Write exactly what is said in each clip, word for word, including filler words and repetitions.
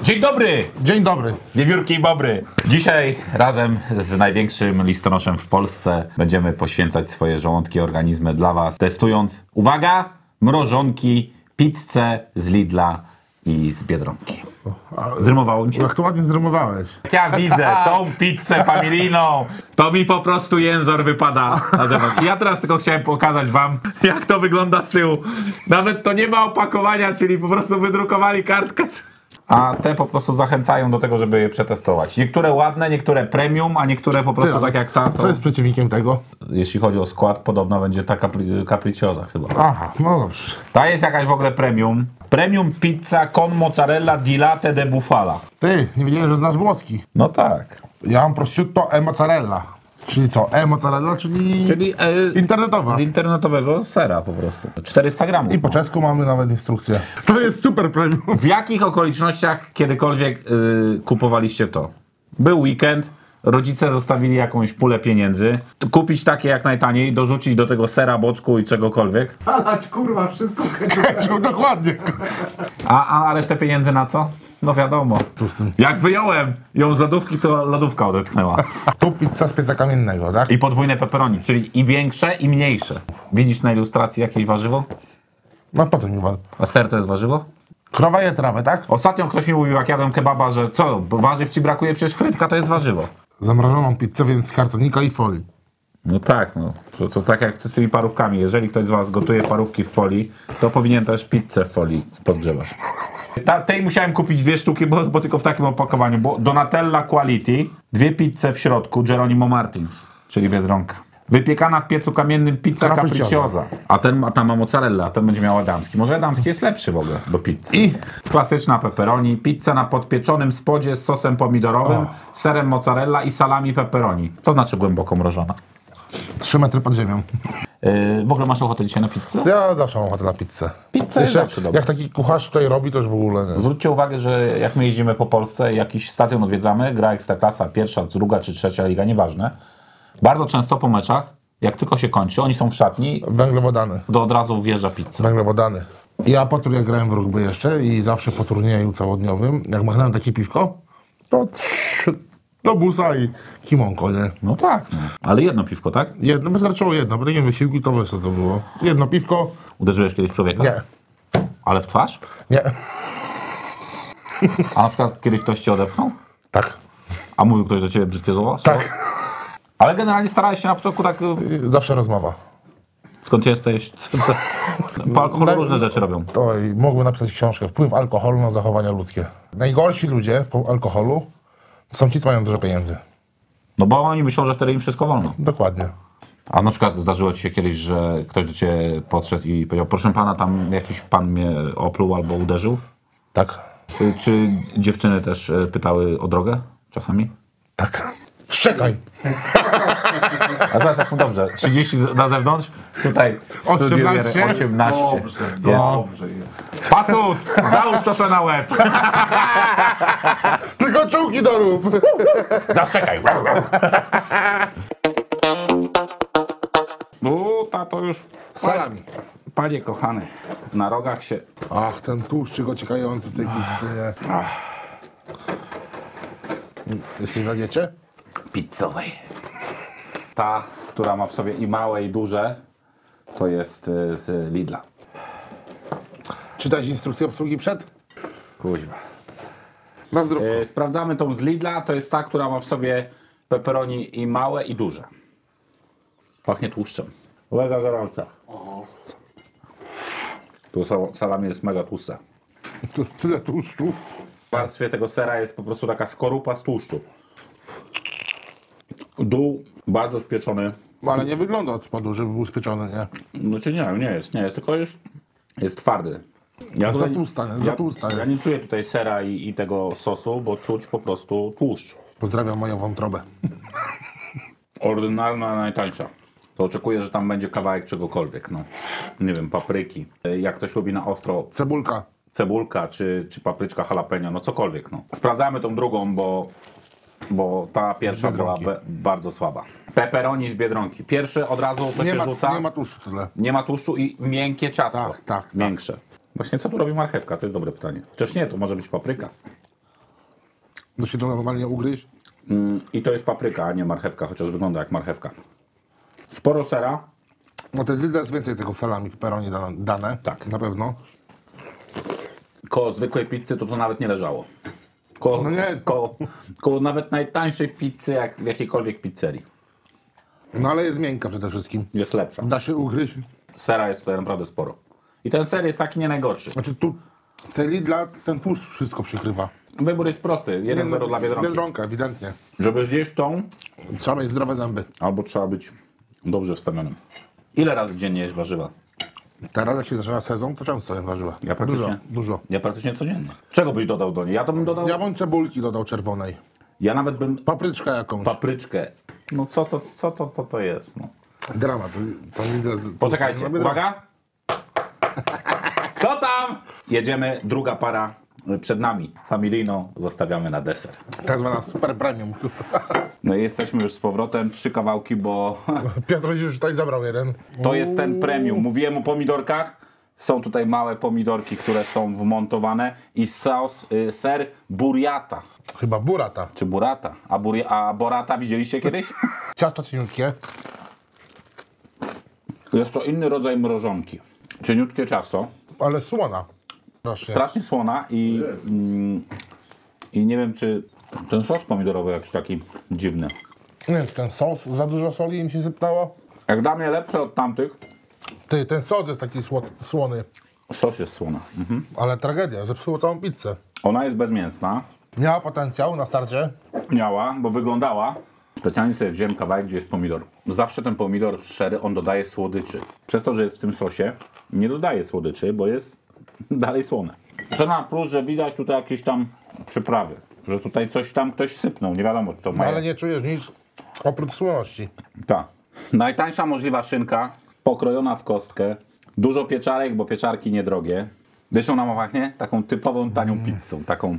Dzień dobry! Dzień dobry. Wiewiórki i bobry. Dzisiaj razem z największym listonoszem w Polsce będziemy poświęcać swoje żołądki, organizmy dla was, testując, uwaga, mrożonki, pizzę z Lidla i z Biedronki. Zrymowało mi się? Jak to ładnie zrymowałeś. Jak ja widzę tą pizzę familijną, to mi po prostu jęzor wypada na zewnątrz. I ja teraz tylko chciałem pokazać wam, jak to wygląda z tyłu. Nawet to nie ma opakowania, czyli po prostu wydrukowali kartkę. A te po prostu zachęcają do tego, żeby je przetestować. Niektóre ładne, niektóre premium, a niektóre po prostu Ty, tak jak ta. To... Co jest przeciwnikiem tego? Jeśli chodzi o skład, podobno będzie ta capri capricciosa chyba. Aha, no dobrze. Ta jest jakaś w ogóle premium. Premium pizza con mozzarella di latte de bufala. Ty, nie wiedziałem, że znasz włoski. No tak. Ja mam prosciutto e mozzarella. Czyli co? E mozzarella, czyli, Czyli e, internetowa. z internetowego sera po prostu. czterysta gramów. I po czesku mamy nawet instrukcję. To jest super premium. W jakich okolicznościach kiedykolwiek y, kupowaliście to? Był weekend, rodzice zostawili jakąś pulę pieniędzy, kupić takie jak najtaniej, dorzucić do tego sera, boczku i czegokolwiek. Alać kurwa, wszystko ketchup. Dokładnie. A, a resztę pieniędzy na co? No wiadomo. Pustym. Jak wyjąłem ją z lodówki, to lodówka odetchnęła. Tu pizza z pieca kamiennego, tak? I podwójne pepperoni, czyli i większe, i mniejsze. Widzisz na ilustracji jakieś warzywo? No po co mi wal? A ser to jest warzywo? Krowa je trawę, tak? Ostatnio ktoś mi mówił, jak jadłem kebaba, że co, bo warzyw ci brakuje, przecież frytka to jest warzywo. Zamrożoną pizzę, więc z kartonika i folii. No tak, no. To, to tak jak z tymi parówkami. Jeżeli ktoś z was gotuje parówki w folii, to powinien też pizzę w folii podgrzewać. Ta, tej musiałem kupić dwie sztuki, bo, bo tylko w takim opakowaniu. Bo Donatella Quality, dwie pizze w środku, Geronimo Martins, czyli Biedronka. Wypiekana w piecu kamiennym pizza Capricciosa. capricciosa. A ten, a ta ma mozzarella, a ten będzie miał adamski. Może adamski jest lepszy w ogóle do pizzy. I Klasyczna pepperoni, pizza na podpieczonym spodzie z sosem pomidorowym, O. serem mozzarella i salami pepperoni. To znaczy głęboko mrożona. trzy metry pod ziemią. Yy, w ogóle masz ochotę dzisiaj na pizzę? Ja zawsze mam ochotę na pizzę. Pizza jest zawsze dobra. Jak taki kucharz tutaj robi, to już w ogóle nie. Zwróćcie uwagę, że jak my jeździmy po Polsce, jakiś stadion odwiedzamy, gra Ekstraklasa, pierwsza, druga czy trzecia liga, nieważne. Bardzo często po meczach, jak tylko się kończy, oni są w szatni, Węglowodany. to od razu wjeżdża pizza. Węglowodany. Ja po tur, jak grałem w rugby jeszcze i zawsze po turnieju całodniowym, jak machnąłem takie piwko, to do busa i kimonko, nie? No tak, no. Ale jedno piwko, tak? Jedno, wystarczyło jedno, bo takie wysiłki to wiesz co to było. Jedno piwko, Uderzyłeś kiedyś człowieka? nie, Ale w twarz? nie, A na przykład kiedyś ktoś cię odepchnął? tak, A mówił ktoś do ciebie brzydkie słowa? tak. Ale generalnie starałeś się na początku tak... y, Zawsze rozmowa. Skąd jesteś? Co, co? Po alkoholu Naj- różne rzeczy robią. To i mógłbym napisać książkę Wpływ alkoholu na zachowania ludzkie. Najgorsi ludzie po alkoholu są ci, co mają dużo pieniędzy. No bo oni myślą, że wtedy im wszystko wolno. Dokładnie. A na przykład zdarzyło ci się kiedyś, że ktoś do ciebie podszedł i powiedział, proszę pana, tam jakiś pan mnie opluł albo uderzył? Tak, Y, Czy dziewczyny też y, pytały o drogę czasami? tak. Szczekaj. A zaraz jak mu dobrze, trzydzieści z- na zewnątrz, tutaj w studiu osiemnaście? osiemnaście. Dobrze, Jest. dobrze jest. Pasut, załóż to sobie na łeb. Tylko czułki do rób. Zaszczekaj. No, tato już... Salami. Panie kochany, na rogach się... Ach, ten tłuszczyk ociekający z tej pizzy, nie? Jesteś na diecie? pizzowej. Ta, która ma w sobie i małe, i duże, to jest y, z Lidla. Czytałeś instrukcję obsługi przed? Kuźwa. Na zdrówko. Y, sprawdzamy tą z Lidla, to jest ta, która ma w sobie pepperoni i małe, i duże. Pachnie tłuszczem. Mega gorąca. Tu sa- salami jest mega tłuste. To jest tyle tłuszczu. W warstwie tego sera jest po prostu taka skorupa z tłuszczu. Dół bardzo spieczony. Ale nie wygląda od spodu, żeby był spieczony, nie? Znaczy nie, nie jest, nie jest, tylko jest, jest twardy. Ja Za tutaj- tłusta, nie? Za ja, tłusta ja jest. nie czuję tutaj sera i, i tego sosu, bo czuć po prostu tłuszcz. Pozdrawiam moją wątrobę. Ordynarna, najtańsza. To oczekuję, że tam będzie kawałek czegokolwiek, no. Nie wiem, papryki. Jak ktoś lubi na ostro, Cebulka. cebulka czy, czy papryczka jalapeno, no cokolwiek, no. Sprawdzamy tą drugą, bo, bo ta pierwsza była Biedronki. be, bardzo słaba. Pepperoni z Biedronki. Pierwszy od razu, co Nie się ma, rzuca. nie ma tłuszczu tyle. Nie ma tłuszczu i miękkie ciasto. Tak, tak, tak. Miększe. Właśnie co tu robi marchewka? To jest dobre pytanie. Chociaż nie, to może być papryka. Da się to normalnie ugryźć. Mm, I to jest papryka, a nie marchewka, chociaż wygląda jak marchewka. Sporo sera. No to jest, jest więcej tego salami pepperoni dane, dane. Tak. Na pewno. Koło zwykłej pizzy to to nawet nie leżało. Koło, No nie. koło, koło nawet najtańszej pizzy, jak w jakiejkolwiek pizzerii. No ale jest miękka przede wszystkim. Jest lepsza. Da się ugryźć. Sera jest tutaj naprawdę sporo. I ten ser jest taki nie najgorszy. Znaczy tu te Lidla ten tłuszcz wszystko przykrywa. Wybór jest prosty. jeden zero dla Biedronki. Biedronka, ewidentnie. Żeby zjeść tą, Trzeba mieć zdrowe zęby. albo trzeba być dobrze wstawionym. Ile razy dziennie jesz warzywa? Teraz jak się zaczyna sezon, to często jem warzywa. Ja praktycznie, Dużo, dużo. Ja praktycznie codziennie. Czego byś dodał do niej? Ja to bym dodał... Ja bym cebulki dodał czerwonej. Ja nawet bym Papryczka jakąś. papryczkę. No co to, co to, to, to jest? No. Dramat. To Lidl... Poczekajcie, No, uwaga! Kto tam? Jedziemy, druga para przed nami. Familijną zostawiamy na deser. Tak zwana super premium. No i jesteśmy już z powrotem, trzy kawałki, bo Piotr już tutaj zabrał jeden. to jest ten premium. Mówiłem o pomidorkach. Są tutaj małe pomidorki, które są wmontowane i sos, y, ser burriata, Chyba burata. czy burrata. A, buri, a borata widzieliście kiedyś? Ciasto cieniutkie. Jest to inny rodzaj mrożonki. Cieniutkie ciasto, Ale słona. Strasznie. strasznie słona i, mm, i nie wiem, czy ten sos pomidorowy jakiś taki dziwny. Nie wiem, czy ten sos, za dużo soli im się sypnęło. Jak dla mnie lepsze od tamtych, Ty, ten sos jest taki sło, słony. sos jest słona. Mhm. Ale tragedia, zepsuło całą pizzę. Ona jest bezmięsna, Miała potencjał na starcie. miała, bo wyglądała. Specjalnie sobie wziąłem kawałek, gdzie jest pomidor. Zawsze ten pomidor szczery, on dodaje słodyczy. Przez to, że jest w tym sosie, nie dodaje słodyczy, bo jest dalej słone. Cena plus, że widać tutaj jakieś tam przyprawy. Że tutaj coś tam ktoś sypnął, nie wiadomo co No, ma. ale nie czujesz nic oprócz słoności. Tak. Najtańsza możliwa szynka, pokrojona w kostkę. Dużo pieczarek, bo pieczarki niedrogie. Zresztą ona pachnie taką typową, tanią pizzą. Taką...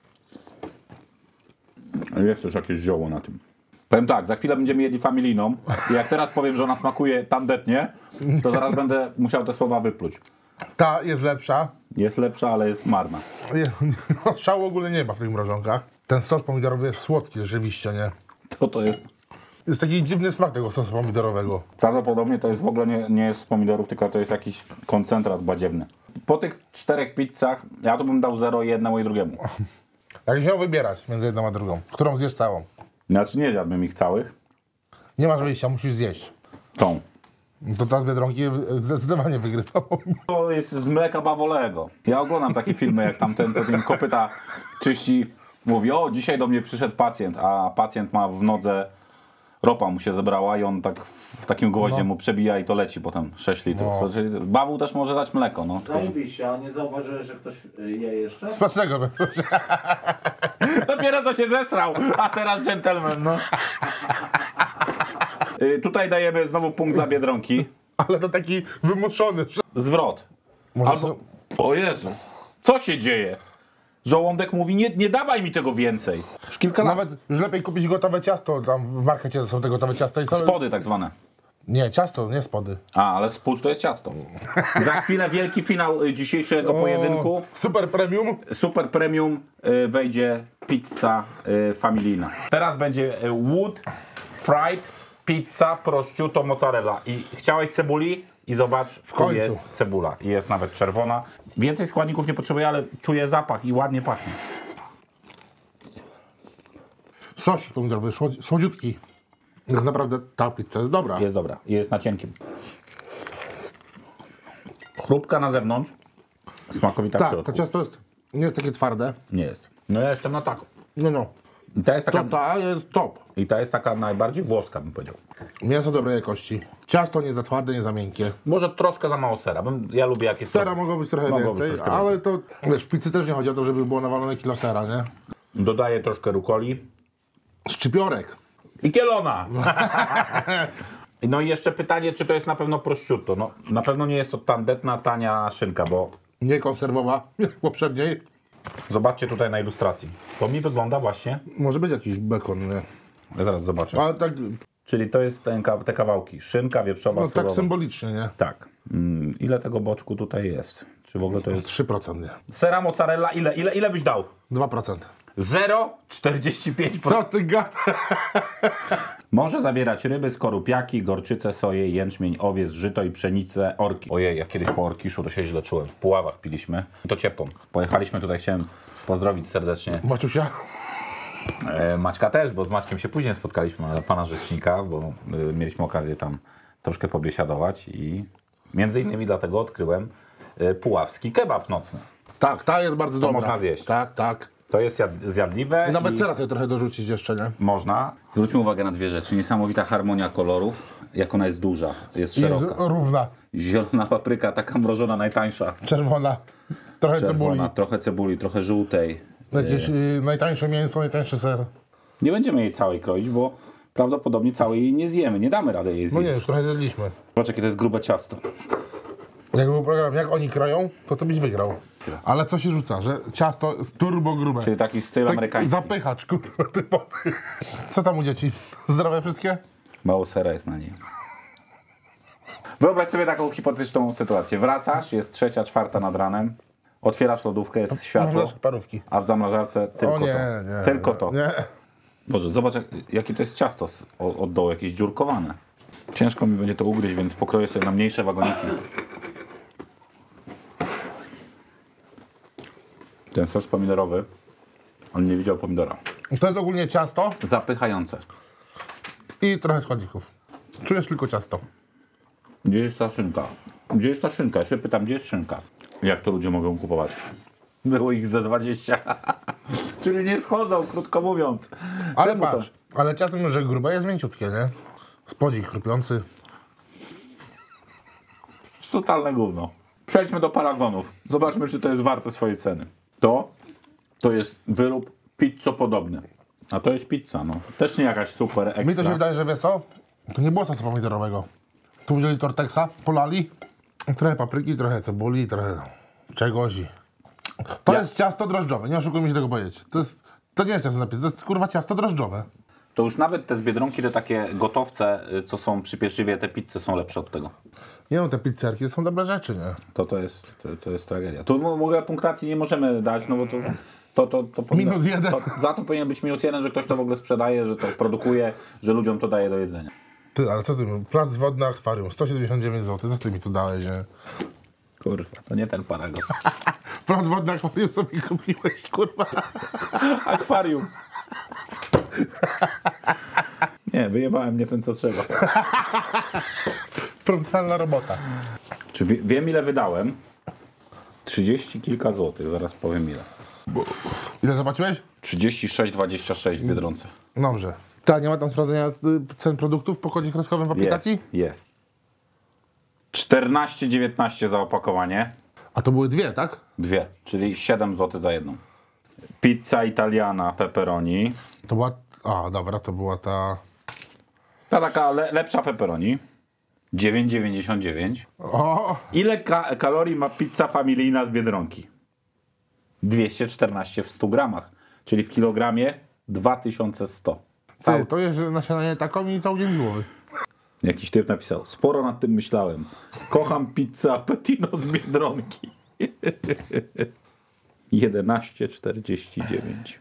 Jest też jakieś zioło na tym. Powiem tak, za chwilę będziemy jedli familijną i jak teraz powiem, że ona smakuje tandetnie, to zaraz będę musiał te słowa wypluć. Ta jest lepsza. Jest lepsza, ale jest marna. Je- No, szału w ogóle nie ma w tych mrożonkach. Ten sos pomidorowy jest słodki rzeczywiście, nie? To to jest... Jest taki dziwny smak tego sosu pomidorowego. Prawdopodobnie to jest w ogóle nie, nie jest z pomidorów, tylko to jest jakiś koncentrat badziewny. Po tych czterech pizzach ja to bym dał zero jednemu i drugiemu. Jak miał wybierać między jedną a drugą, którą zjesz całą? Znaczy nie zjadłbym ich całych. Nie masz wyjścia, musisz zjeść. Tą. To ta z Biedronki zdecydowanie wygrywa. To jest z mleka bawolego. Ja oglądam takie filmy, jak tam ten, co tym kopyta czyści, mówi, o dzisiaj do mnie przyszedł pacjent, a pacjent ma w nodze, ropa mu się zebrała i on tak w takim gwoździem mu przebija i to leci potem sześć litrów. No. Czyli bawół też może dać mleko, no. Zajebiście, a nie zauważyłeś, że ktoś y, je jeszcze? Smacznego, Piotrusia. Dopiero co się zesrał, a teraz gentleman, no. Y, tutaj dajemy znowu punkt dla Biedronki. Ale to taki wymuszony. że- Zwrot. Może Albo... sobie- O Jezu, co się dzieje? Żołądek mówi, nie, nie dawaj mi tego więcej. Już kilka lat. Nawet już lepiej kupić gotowe ciasto. Tam w markecie są te gotowe ciasta i sobie... Spody tak zwane. Nie, ciasto, nie spody. A, ale spód to jest ciasto. Za chwilę wielki finał y, dzisiejszego pojedynku. O, super premium. Super premium y, wejdzie pizza y, familijna. Teraz będzie y, wood fried pizza prosciutto mozzarella. I chciałeś cebuli? I zobacz, w końcu. jest cebula. I jest nawet czerwona. Więcej składników nie potrzebuję, ale czuję zapach i ładnie pachnie. Sosik pomidorowy, słodzi- słodziutki. Jest naprawdę, ta pizza jest dobra. Jest dobra. I jest na cienkim. Chrupka na zewnątrz. Smakowita w Tak, to środku. ciasto jest, nie jest takie twarde. Nie jest. No ja jestem na tak. No, no. I ta jest taka, To ta jest top. i ta jest taka najbardziej włoska, bym powiedział. Mięso dobrej jakości. Ciasto nie za twarde, nie za miękkie. Może troszkę za mało sera. Bym, ja lubię jakieś Sera mogło być trochę Mogło być więcej, troszkę ale to, wiesz, w pizzy też nie chodzi o to, żeby było nawalone kilo sera, nie? Dodaję troszkę rukoli. Szczypiorek. I kielona! No i jeszcze pytanie, czy to jest na pewno prosciutto. No, na pewno nie jest to tandetna, tania szynka, bo Nie konserwowa, jak poprzedniej. zobaczcie tutaj na ilustracji. To mi wygląda właśnie... Może być jakiś bekon, nie? Ja zaraz zobaczę. Ale tak, Czyli to jest ten, ka- te kawałki. Szynka, wieprzowa, no, surowa. tak symbolicznie, nie? Tak. Mm, ile tego boczku tutaj jest? Czy w ogóle to jest... trzy procent, nie? Sera mozzarella, ile, ile, ile byś dał? dwa procent. zero przecinek czterdzieści pięć Co procent. ty gadasz? Może zawierać ryby, skorupiaki, gorczycę, soję, jęczmień, owiec, żyto i pszenicę, orki. Ojej, ja kiedyś po orkiszu to się źle czułem. W Puławach piliśmy. I to ciepłą. Pojechaliśmy tutaj, chciałem pozdrowić serdecznie Maciusia? e, Maćka też, bo z Maćkiem się później spotkaliśmy, ale pana rzecznika, bo e, mieliśmy okazję tam troszkę pobiesiadować i między innymi dlatego odkryłem e, puławski kebab nocny. Tak, ta jest bardzo dobra. można zjeść. Tak, tak. To jest jad zjadliwe. I nawet i... sera sobie trochę dorzucić jeszcze, nie? Można. Zwróćmy uwagę na dwie rzeczy. Niesamowita harmonia kolorów, jak ona jest duża, jest szeroka. Jest równa, Zielona papryka, taka mrożona, najtańsza. czerwona, trochę Czerwona, cebuli. trochę cebuli, trochę żółtej. Jakieś y, najtańsze mięso, najtańszy ser. Nie będziemy jej całej kroić, bo prawdopodobnie całej jej nie zjemy. Nie damy rady jej No nie, zjeść. już trochę zjedliśmy. Zobacz, jakie to jest grube ciasto. Jak był program, jak oni kroją, to to byś wygrał. Ale co się rzuca, że ciasto jest turbo grube. Czyli taki styl Tak amerykański. zapychacz, kurwa, typowy. Co tam u dzieci? Zdrowe wszystkie? Mało sera jest na niej. Wyobraź sobie taką hipotetyczną sytuację. Wracasz, jest trzecia, czwarta nad ranem, otwierasz lodówkę, jest światło, Masz parówki. a w zamrażarce tylko O nie, to. nie. Tylko to. Nie. Boże, zobacz, jak, jakie to jest ciasto z, od, od dołu, jakieś dziurkowane. Ciężko mi będzie to ugryźć, więc pokroję sobie na mniejsze wagoniki. Ten sos pomidorowy, on nie widział pomidora. To jest ogólnie ciasto Zapychające. i trochę składników. Czujesz tylko ciasto. Gdzie jest ta szynka? Gdzie jest ta szynka? Ja się pytam, gdzie jest szynka? Jak to ludzie mogą kupować? Było ich ze dwadzieścia. Czyli nie schodzą, krótko mówiąc. Ale Czemu to? patrz, ale ciasto, mimo że grube, jest mięciutkie, nie? Spodzik chrupiący. Totalne gówno. Przejdźmy do paragonów. Zobaczmy, czy to jest warte swojej ceny. To, to jest wyrób pizzopodobny. A to jest pizza, no. Też nie jakaś super ekstra. Mi to się wydaje, że wiesz co? To nie było sosu pomidorowego. Tu wzięli torteksa, polali, trochę papryki, trochę cebuli, trochę czegoś. i- To Ja- jest ciasto drożdżowe, nie oszukujmy się tego powiedzieć. To, jest, to nie jest ciasto na pizzę, to jest kurwa ciasto drożdżowe. To już nawet te z Biedronki, te takie gotowce, y, co są przy pieczywie, te pizze są lepsze od tego. Nie no, te pizzerki to są dobre rzeczy, nie? To to jest, to, to jest tragedia. Tu w ogóle punktacji nie możemy dać, no bo to... to, to, to powinno- Minus jeden. To, za to powinien być minus jeden, że ktoś to w ogóle sprzedaje, że to produkuje, że ludziom to daje do jedzenia. Ty, ale co ty, plac wodny akwarium, sto siedemdziesiąt dziewięć złotych, co ty mi tu dałeś, nie? Kurwa, to nie ten paragon. Plac wodny akwarium sobie kupiłeś, kurwa. Akwarium. Nie, wyjebałem nie ten, co trzeba. Profesjonalna robota. Czy wie, wiem, ile wydałem? Trzydzieści kilka złotych, zaraz powiem ile. Ile zobaczyłeś? trzydzieści sześć dwadzieścia sześć w Biedronce. Dobrze. Ta, nie ma tam sprawdzenia y, cen produktów po kodzie kreskowym w aplikacji? Jest, jest. czternaście dziewiętnaście za opakowanie. A to były dwie, tak? Dwie, czyli siedem złotych za jedną. Pizza italiana pepperoni. To była... A, dobra, to była ta... Ta taka le, lepsza pepperoni. dziewięć dziewięćdziesiąt dziewięć. O! Ile ka kalorii ma pizza familijna z Biedronki? dwieście czternaście w stu gramach. Czyli w kilogramie dwa tysiące sto. Ty, to jest że na śniadanie taką i cały dzień z głowy. Jakiś typ napisał, sporo nad tym myślałem. Kocham pizzę Appetino z Biedronki. jedenaście czterdzieści dziewięć.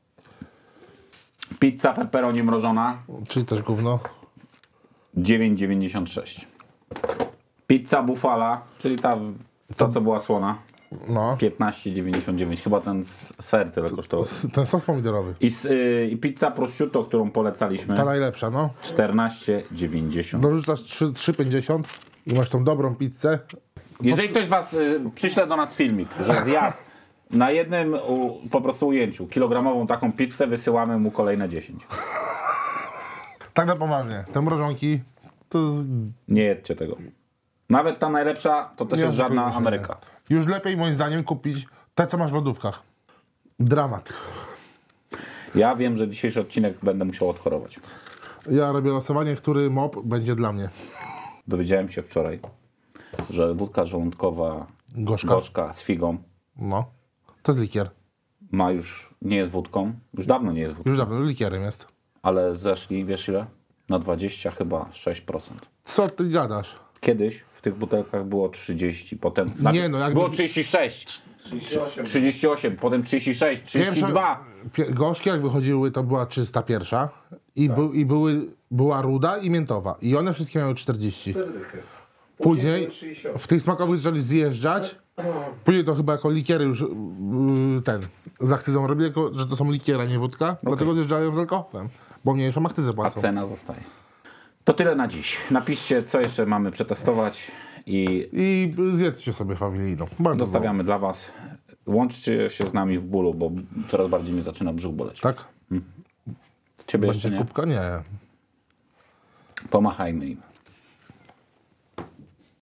Pizza pepperoni mrożona Czyli też gówno. dziewięć dziewięćdziesiąt sześć. Pizza bufala, czyli ta, ta co była słona, No. piętnaście dziewięćdziesiąt dziewięć. Chyba ten s- ser tyle kosztował. Ten sos pomidorowy. I, s- y, i pizza prosciutto, którą polecaliśmy, Ta najlepsza, no. czternaście dziewięćdziesiąt. Dorzucasz trzy pięćdziesiąt i masz tą dobrą pizzę. Jeżeli ktoś z was y, przyśle do nas filmik, że zjadł na jednym u, po prostu ujęciu kilogramową taką pizzę, wysyłamy mu kolejne dziesięć. Tak na poważnie. Te mrożonki to Nie jedźcie tego. Nawet ta najlepsza to też Nie jest żadna oszukujmy się, Ameryka. nie. Już lepiej moim zdaniem kupić te, co masz w lodówkach. Dramat. Ja wiem, że dzisiejszy odcinek będę musiał odchorować. Ja robię losowanie, który mop będzie dla mnie. Dowiedziałem się wczoraj, że wódka żołądkowa Gorzka. gorzka z figą No. To jest likier. ma już, nie jest wódką, już dawno nie jest wódką, Już dawno likierem jest. ale zeszli, wiesz ile? Na dwadzieścia chyba sześć procent. Co ty gadasz? Kiedyś w tych butelkach było trzydzieści, potem Nie, no jakby- było trzydzieści sześć. trzydzieści osiem. trzydzieści osiem, potem trzydzieści sześć, trzydzieści dwa. Pie- gorzkie jak wychodziły, to była trzysta pierwsza i, Tak. był, i były, była ruda i miętowa. I one wszystkie miały czterdzieści. Cztery dychy. Później były trzydzieści osiem. w tych smakowych zaczęli zjeżdżać. Później to chyba jako likiery już yy, ten, z akcyzą robili, jako, że to są likiery, nie wódka. Dlatego zjeżdżają z alkoholem, bo mniejszą akcyzę A płacą. cena zostaje. To tyle na dziś. Napiszcie, co jeszcze mamy przetestować i I zjedzcie sobie familijną. Bardzo zostawiamy dla Was. Łączcie się z nami w bólu, bo coraz bardziej mnie zaczyna brzuch boleć. dobre. Tak? Ciebie jeszcze Będzie nie? kubka? Nie. Pomachajmy im.